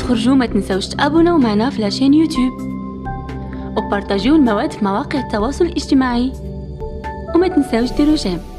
تخرجوا ما تنساوش تابوناو معنا في لاشين يوتيوب، وبارطاجيو المواد في مواقع التواصل الاجتماعي، وما تنساوش ديروا جيم.